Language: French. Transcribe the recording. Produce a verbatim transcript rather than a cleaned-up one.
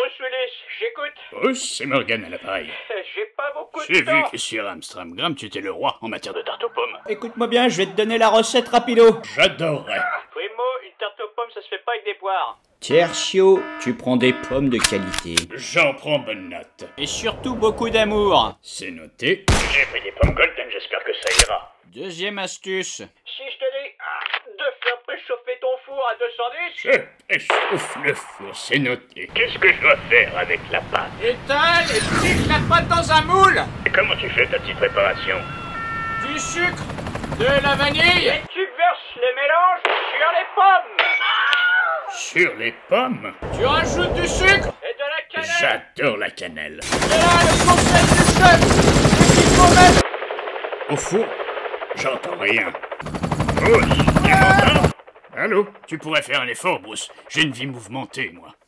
Bruce Willis, j'écoute. Bruce, c'est Morgan à l'appareil. J'ai pas beaucoup de J'ai temps. vu que sur Amstramgram, tu étais le roi en matière de tarte aux pommes. Écoute-moi bien, je vais te donner la recette rapido. J'adorerais. Primo, une tarte aux pommes, ça se fait pas avec des poires. Tertio, tu prends des pommes de qualité. J'en prends bonne note. Et surtout beaucoup d'amour. C'est noté. J'ai pris des pommes golden, j'espère que ça ira. Deuxième astuce. Si je te dis ah, de faire préchauffer ton four à deux cent dix... Je échauffe le four, c'est noté. Qu'est-ce que je dois faire avec la pâte? Étale et pique la pâte dans un moule. Et comment tu fais ta petite préparation? Du sucre, de la vanille. Et tu verses les mélanges sur les pommes. Sur les pommes? Tu rajoutes du sucre. Et de la cannelle. J'adore la cannelle. Et là, le conseil du chef, c'est qu'il faut mettre... Au four? J'entends rien. Bruce, tu m'entends? Allô? Tu pourrais faire un effort, Bruce. J'ai une vie mouvementée, moi.